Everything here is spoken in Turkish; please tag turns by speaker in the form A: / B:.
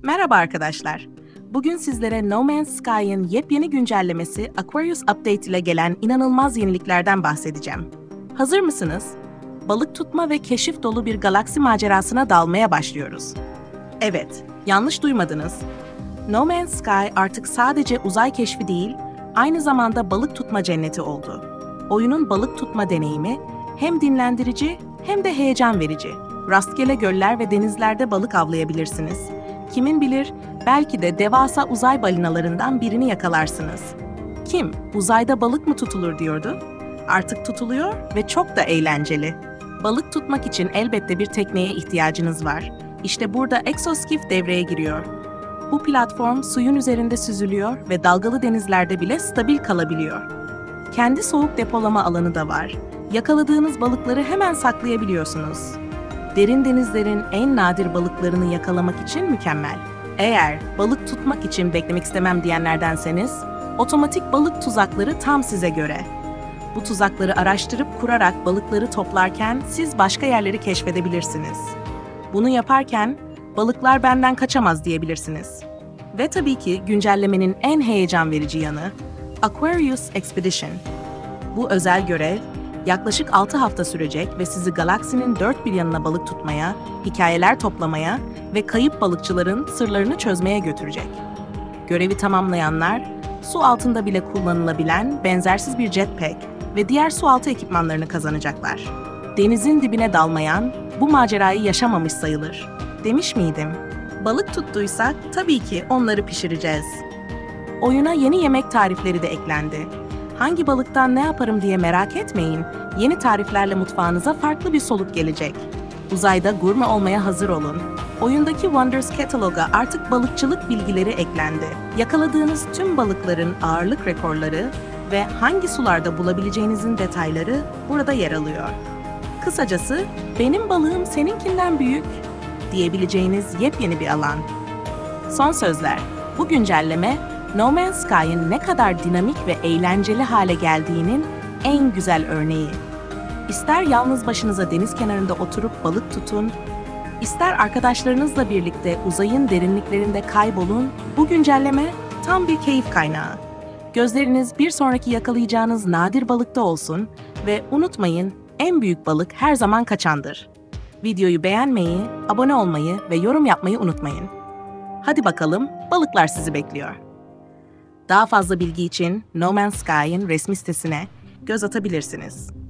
A: Merhaba arkadaşlar. Bugün sizlere No Man's Sky'ın yepyeni güncellemesi Aquarius Update ile gelen inanılmaz yeniliklerden bahsedeceğim. Hazır mısınız? Balık tutma ve keşif dolu bir galaksi macerasına dalmaya başlıyoruz. Evet, yanlış duymadınız. No Man's Sky artık sadece uzay keşfi değil, aynı zamanda balık tutma cenneti oldu. Oyunun balık tutma deneyimi hem dinlendirici hem de heyecan verici. Rastgele göller ve denizlerde balık avlayabilirsiniz. Kimin bilir, belki de devasa uzay balinalarından birini yakalarsınız. Kim, uzayda balık mı tutulur diyordu? Artık tutuluyor ve çok da eğlenceli. Balık tutmak için elbette bir tekneye ihtiyacınız var. İşte burada Exoskiff devreye giriyor. Bu platform suyun üzerinde süzülüyor ve dalgalı denizlerde bile stabil kalabiliyor. Kendi soğuk depolama alanı da var. Yakaladığınız balıkları hemen saklayabiliyorsunuz. Derin denizlerin en nadir balıklarını yakalamak için mükemmel. Eğer balık tutmak için beklemek istemem diyenlerdenseniz, otomatik balık tuzakları tam size göre. Bu tuzakları araştırıp kurarak balıkları toplarken siz başka yerleri keşfedebilirsiniz. Bunu yaparken, balıklar benden kaçamaz diyebilirsiniz. Ve tabii ki güncellemenin en heyecan verici yanı, Aquarius Expedition. Bu özel görev, yaklaşık 6 hafta sürecek ve sizi galaksinin dört bir yanına balık tutmaya, hikayeler toplamaya ve kayıp balıkçıların sırlarını çözmeye götürecek. Görevi tamamlayanlar, su altında bile kullanılabilen benzersiz bir jetpack ve diğer sualtı ekipmanlarını kazanacaklar. Denizin dibine dalmayan, bu macerayı yaşamamış sayılır. Demiş miydim? Balık tuttuysak tabii ki onları pişireceğiz. Oyuna yeni yemek tarifleri de eklendi. Hangi balıktan ne yaparım diye merak etmeyin, yeni tariflerle mutfağınıza farklı bir soluk gelecek. Uzayda gurme olmaya hazır olun. Oyundaki Wonders Catalog'a artık balıkçılık bilgileri eklendi. Yakaladığınız tüm balıkların ağırlık rekorları ve hangi sularda bulabileceğinizin detayları burada yer alıyor. Kısacası, benim balığım seninkinden büyük diyebileceğiniz yepyeni bir alan. Son sözler, bu güncelleme, No Man's Sky'ın ne kadar dinamik ve eğlenceli hale geldiğinin en güzel örneği. İster yalnız başınıza deniz kenarında oturup balık tutun, ister arkadaşlarınızla birlikte uzayın derinliklerinde kaybolun, bu güncelleme tam bir keyif kaynağı. Gözleriniz bir sonraki yakalayacağınız nadir balıkta olsun ve unutmayın, en büyük balık her zaman kaçandır. Videoyu beğenmeyi, abone olmayı ve yorum yapmayı unutmayın. Hadi bakalım, balıklar sizi bekliyor. Daha fazla bilgi için No Man's Sky'ın resmi sitesine göz atabilirsiniz.